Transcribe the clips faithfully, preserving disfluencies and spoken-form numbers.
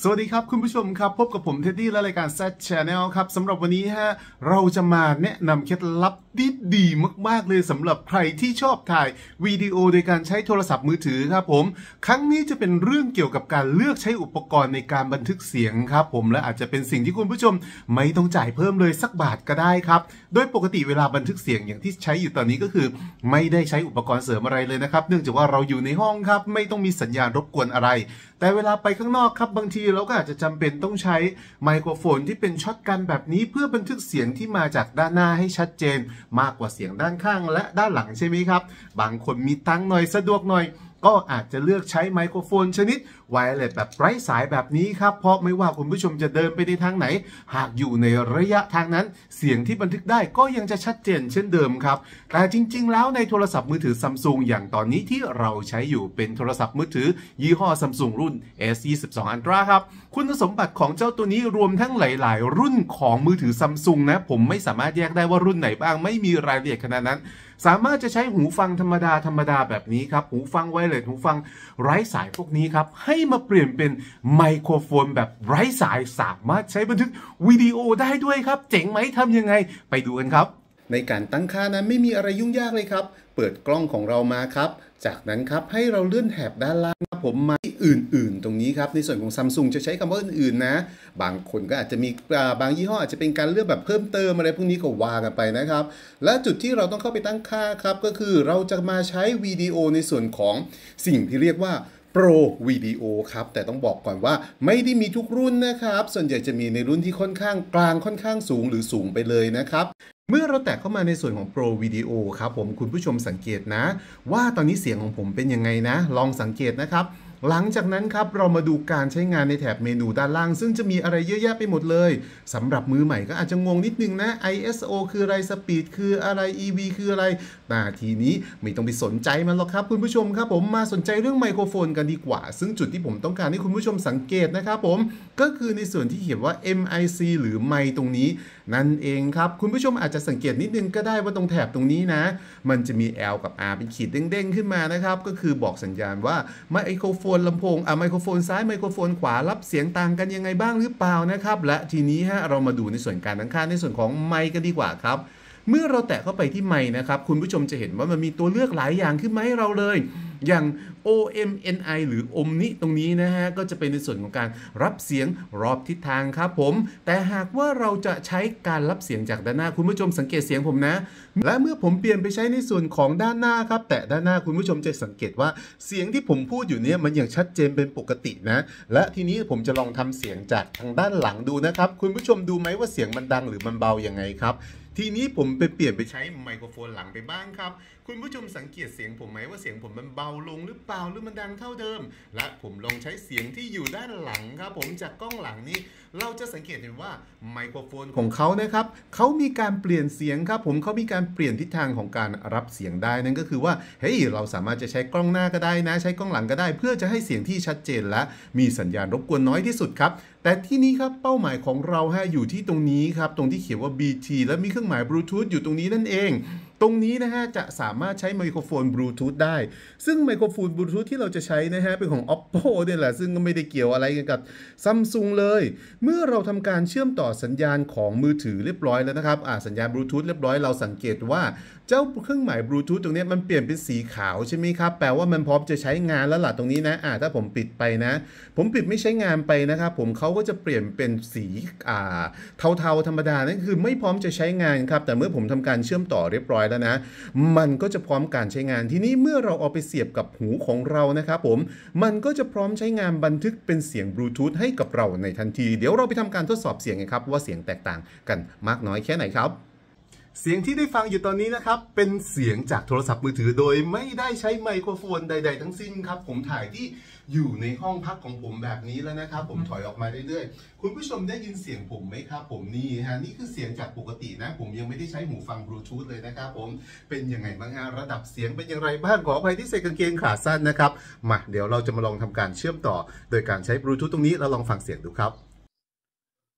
สวัสดีครับคุณผู้ชมครับพบกับผมเท็ดดี้และรายการ Z Channel ครับสำหรับวันนี้ฮะเราจะมาแนะนำเคล็ดลับดีดีมากๆเลยสำหรับใครที่ชอบถ่ายวิดีโอโดยการใช้โทรศัพท์มือถือครับผมครั้งนี้จะเป็นเรื่องเกี่ยวกับการเลือกใช้อุปกรณ์ในการบันทึกเสียงครับผมและอาจจะเป็นสิ่งที่คุณผู้ชมไม่ต้องจ่ายเพิ่มเลยสักบาทก็ได้ครับโดยปกติเวลาบันทึกเสียงอย่างที่ใช้อยู่ตอนนี้ก็คือไม่ได้ใช้อุปกรณ์เสริมอะไรเลยนะครับเนื่องจากว่าเราอยู่ในห้องครับไม่ต้องมีสัญญาณรบกวนอะไรแต่เวลาไปข้างนอกครับบางทีเราก็อาจจะจำเป็นต้องใช้ไมโครโฟนที่เป็นช็อตกันแบบนี้เพื่อบันทึกเสียงที่มาจากด้านหน้าให้ชัดเจนมากกว่าเสียงด้านข้างและด้านหลังใช่ไหมครับบางคนมีตังค์หน่อยสะดวกหน่อยก็อาจจะเลือกใช้ไมโครโฟนชนิดไวเลสแบบไร้สายแบบนี้ครับเพราะไม่ว่าคุณผู้ชมจะเดินไปในทางไหนหากอยู่ในระยะทางนั้นเสียงที่บันทึกได้ก็ยังจะชัดเจนเช่นเดิมครับแต่จริงๆแล้วในโทรศัพท์มือถือ Samsung อย่างตอนนี้ที่เราใช้อยู่เป็นโทรศัพท์มือถือยี่ห้อ Samsung รุ่น เอส ยี่สิบสอง Ultra ครับคุณสมบัติของเจ้าตัวนี้รวมทั้งหลายๆรุ่นของมือถือ Samsung นะผมไม่สามารถแยกได้ว่ารุ่นไหนบ้างไม่มีรายละเอียดขนาดนั้นสามารถจะใช้หูฟังธรรมดาธรรมดาแบบนี้ครับหูฟังไวเลสหูฟังไร้สายพวกนี้ครับให้มาเปลี่ยนเป็นไมโครโฟนแบบไร้สายสามารถใช้บันทึกวิดีโอได้ด้วยครับเจ๋งไหมทำยังไงไปดูกันครับในการตั้งค่านั้นไม่มีอะไรยุ่งยากเลยครับเปิดกล้องของเรามาครับจากนั้นครับให้เราเลื่อนแถบด้านล่างครับผมมาที่อื่นๆตรงนี้ครับในส่วนของ Samsung จะใช้คำว่าอื่นๆนะบางคนก็อาจจะมีบางยี่ห้ออาจจะเป็นการเลือกแบบเพิ่มเติมอะไรพวกนี้ก็ว่ากันไปนะครับและจุดที่เราต้องเข้าไปตั้งค่าครับก็คือเราจะมาใช้วิดีโอในส่วนของสิ่งที่เรียกว่าโปรวิดีโอครับแต่ต้องบอกก่อนว่าไม่ได้มีทุกรุ่นนะครับส่วนใหญ่จะมีในรุ่นที่ค่อนข้างกลางค่อนข้างสูงหรือสูงไปเลยนะครับเมื่อเราแตะเข้ามาในส่วนของ Pro Video ครับผมคุณผู้ชมสังเกตนะว่าตอนนี้เสียงของผมเป็นยังไงนะลองสังเกตนะครับหลังจากนั้นครับเรามาดูการใช้งานในแถบเมนูด้านล่างซึ่งจะมีอะไรเยอะแยะไปหมดเลยสำหรับมือใหม่ก็อาจจะงงนิดนึงนะ ไอ เอส โอ คืออะไร Speed คืออะไร อี วี คืออะไรนาทีนี้ไม่ต้องไปสนใจมันหรอกครับคุณผู้ชมครับผมมาสนใจเรื่องไมโครโฟนกันดีกว่าซึ่งจุดที่ผมต้องการให้คุณผู้ชมสังเกตนะครับผมก็คือในส่วนที่เขียนว่า เอ็ม ไอ ซี หรือไมค์ตรงนี้นั่นเองครับคุณผู้ชมอาจจะสังเกตนิดนึงก็ได้ว่าตรงแถบตรงนี้นะมันจะมี L กับ R เป็นขีดเด้งๆขึ้นมานะครับก็คือบอกสัญญาณว่าไมโครโฟนลำโพงอ่ะไมโครโฟนซ้ายไมโครโฟนขวารับเสียงต่างกันยังไงบ้างหรือเปล่านะครับและทีนี้ฮะเรามาดูในส่วนการตั้งค่าในส่วนของไมค์กันดีกว่าครับเมื่อเราแตะเข้าไปที่ไมค์นะครับคุณผู้ชมจะเห็นว่ามันมีตัวเลือกหลายอย่างขึ้นมาให้เราเลยอย่าง โอ เอ็ม เอ็น ไอ หรือ Omni ตรงนี้นะฮะก็จะเป็นในส่วนของการรับเสียงรอบทิศทางครับผมแต่หากว่าเราจะใช้การรับเสียงจากด้านหน้าคุณผู้ชมสังเกตเสียงผมนะและเมื่อผมเปลี่ยนไปใช้ในส่วนของด้านหน้าครับแต่ด้านหน้าคุณผู้ชมจะสังเกตว่าเสียงที่ผมพูดอยู่เนี่ยมันยังชัดเจนเป็นปกตินะและทีนี้ผมจะลองทำเสียงจากทางด้านหลังดูนะครับคุณผู้ชมดูไหมว่าเสียงมันดังหรือมันเบายังไงครับทีนี้ผมไปเปลี่ยนไปใช้ไมโครโฟนหลังไปบ้างครับคุณผู้ชมสังเกตเสียงผมไหมว่าเสียงผมมันเบาลงหรือเปล่าหรือมันดังเท่าเดิมและผมลองใช้เสียงที่อยู่ด้านหลังครับผมจากกล้องหลังนี้เราจะสังเกตเห็นว่าไมโครโฟนของเขานะครับเขามีการเปลี่ยนเสียงครับผมเขามีการเปลี่ยนทิศทางของการรับเสียงได้นั่นก็คือว่าเฮ้ยเราสามารถจะใช้กล้องหน้าก็ได้นะใช้กล้องหลังก็ได้เพื่อจะให้เสียงที่ชัดเจนและมีสัญญาณรบกวนน้อยที่สุดครับแต่ที่นี้ครับเป้าหมายของเราฮะอยู่ที่ตรงนี้ครับตรงที่เขียนว่า บี ที และมีเครื่องหมายบลูทูธอยู่ตรงนี้นั่นเองตรงนี้นะฮะจะสามารถใช้ไมโครโฟนบลูทูธได้ซึ่งไมโครโฟนบลูทูธที่เราจะใช้นะฮะเป็นของ Oppo เนี่ยแหละซึ่งก็ไม่ได้เกี่ยวอะไรกันกับ Samsung เลยเมื่อเราทำการเชื่อมต่อสัญญาณของมือถือเรียบร้อยแล้วนะครับอ่าสัญญาณบลูทูธเรียบร้อยเราสังเกตว่าเจ้าเครื่องหมายบลูทูธตรงนี้มันเปลี่ยนเป็นสีขาวใช่ไหมครับแปลว่ามันพร้อมจะใช้งานแล้วล่ะตรงนี้นะอ่าถ้าผมปิดไปนะผมปิดไม่ใช้งานไปนะครับผมเขาก็จะเปลี่ยนเป็นสีอ่าเทาๆธรรมดานั่นคือไม่พร้อมจะใช้งานครับแต่เมื่อผมทำการเชื่อมต่อเรียบร้อยแล้วนะมันก็จะพร้อมการใช้งานทีนี้เมื่อเราเอาไปเสียบกับหูของเรานะครับผมมันก็จะพร้อมใช้งานบันทึกเป็นเสียงบลูทูธให้กับเราในทันทีเดี๋ยวเราไปทำการทดสอบเสียงกันครับว่าเสียงแตกต่างกันมากน้อยแค่ไหนครับเสียงที่ได้ฟังอยู่ตอนนี้นะครับเป็นเสียงจากโทรศัพท์มือถือโดยไม่ได้ใช้ไมโครโฟนใดๆทั้งสิ้นครับผมถ่ายที่อยู่ในห้องพักของผมแบบนี้แล้วนะครับผมถอยออกมาเรื่อยๆคุณผู้ชมได้ยินเสียงผมไหมครับผมนี่ฮะนี่คือเสียงจากปกตินะผมยังไม่ได้ใช้หูฟังบลูทูธเลยนะครับผมเป็นยังไงบ้างฮะระดับเสียงเป็นอย่างไรบ้างขออภัยที่ใส่กางเกงขาสั้นนะครับมาเดี๋ยวเราจะมาลองทำการเชื่อมต่อโดยการใช้บลูทูธตรงนี้แล้วลองฟังเสียงดูครับ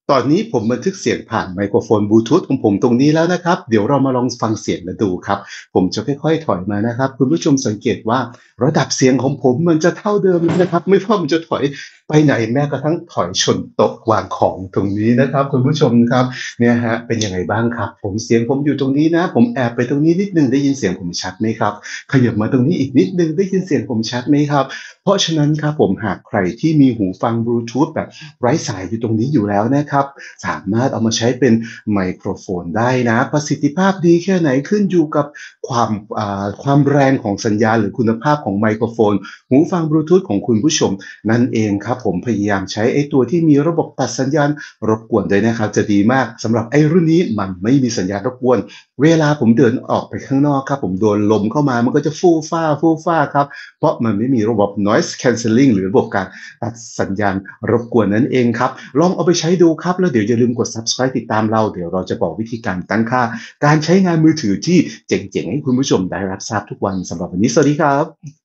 ตอนนี้ผมบันทึกเสียงผ่านไมโครโฟนบลูทูธของผมตรงนี้แล้วนะครับเดี๋ยวเรามาลองฟังเสียงกันดูครับผมจะค่อยๆถอยมานะครับคุณผู้ชมสังเกตว่าระดับเสียงของผมมันจะเท่าเดิมนะครับไม่ว่ามันจะถอยไปไหนแม้กระทั่งถอยชนโต๊ะวางของตรงนี้นะครับคุณผู้ชมครับเนี่ยฮะเป็นยังไงบ้างครับผมเสียงผมอยู่ตรงนี้นะผมแอบไปตรงนี้นิดนึงได้ยินเสียงผมชัดไหมครับขยับมาตรงนี้อีกนิดนึงได้ยินเสียงผมชัดไหมครับเพราะฉะนั้นครับผมหากใครที่มีหูฟังบลูทูธแบบไร้สายอยู่ตรงนี้อยู่แล้วนะครับสามารถเอามาใช้เป็นไมโครโฟนได้นะประสิทธิภาพดีแค่ไหนขึ้นอยู่กับความอ่าความแรงของสัญญาณหรือคุณภาพของไมโครโฟนหูฟังบลูทูธของคุณผู้ชมนั่นเองครับผมพยายามใช้ไอ้ตัวที่มีระบบตัดสัญญาณรบกวนด้วยนะครับจะดีมากสำหรับไอ้รุ่นนี้มันไม่มีสัญญาณรบกวนเวลาผมเดินออกไปข้างนอกครับผมโดนลมเข้ามามันก็จะฟู่ฟ้าฟู่ฟ้าครับเพราะมันไม่มีระบบ noise cancelling หรือระบบการตัดสัญญาณรบกวนนั่นเองครับลองเอาไปใช้ดูครับแล้วเดี๋ยวอย่าลืมกด Subscribe ติดตามเราเดี๋ยวเราจะบอกวิธีการตั้งค่าการใช้งานมือถือที่เจ๋งๆให้คุณผู้ชมได้รับทราบทุกวันสำหรับวันนี้สวัสดีครับ